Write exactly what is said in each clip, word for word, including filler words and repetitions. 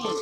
paint.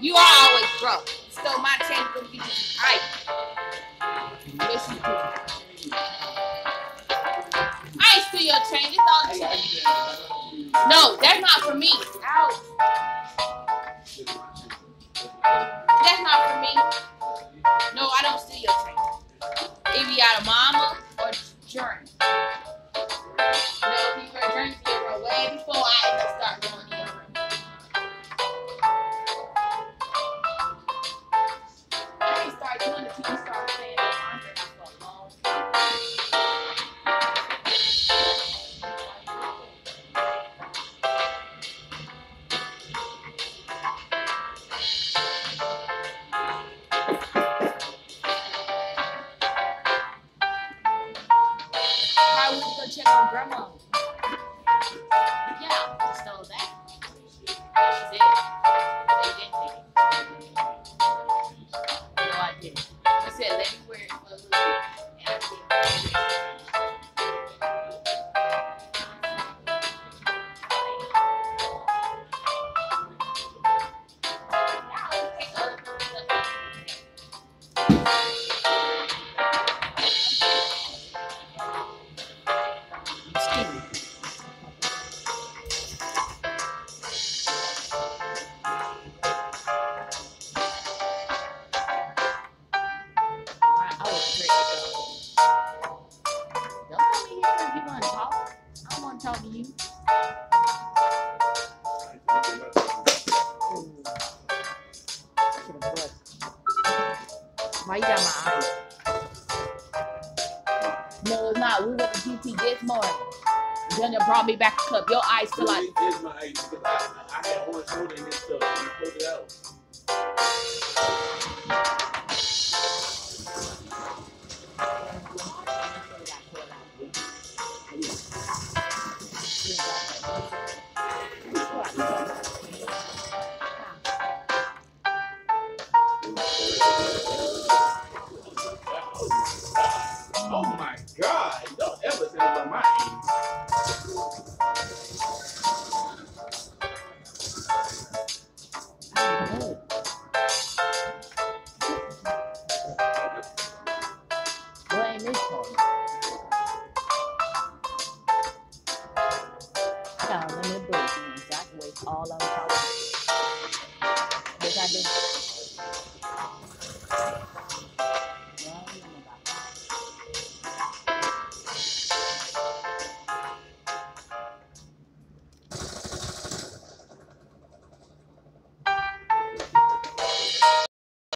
You are always broke. You stole my chain from you. Alright. Yes, you do. I ain't steal your chain. It's all the chain. No, that's not for me. Ouch. That's not for me. No, I don't steal your chain. It be out of mama or journey. No, he were journey for way before I end up start going in. I didn't start doing it until you start playing Andre for a long time. I went to go check on grandma. Yeah, I stole that. She did. They didn't take it. No, I didn't. I said, let me wear it for a little bit. And I did. Talking to you. Why you got my eyes? No, it's not. We went to G T this morning. Junior brought me back a cup. Your eyes still like. This is my eyes because I, I had orange soda in this stuff. And you pulled it out. Oh my God! Don't ever say about my age. What ain't this for? I got a limited break, so I can waste all of the power. Yes, I do.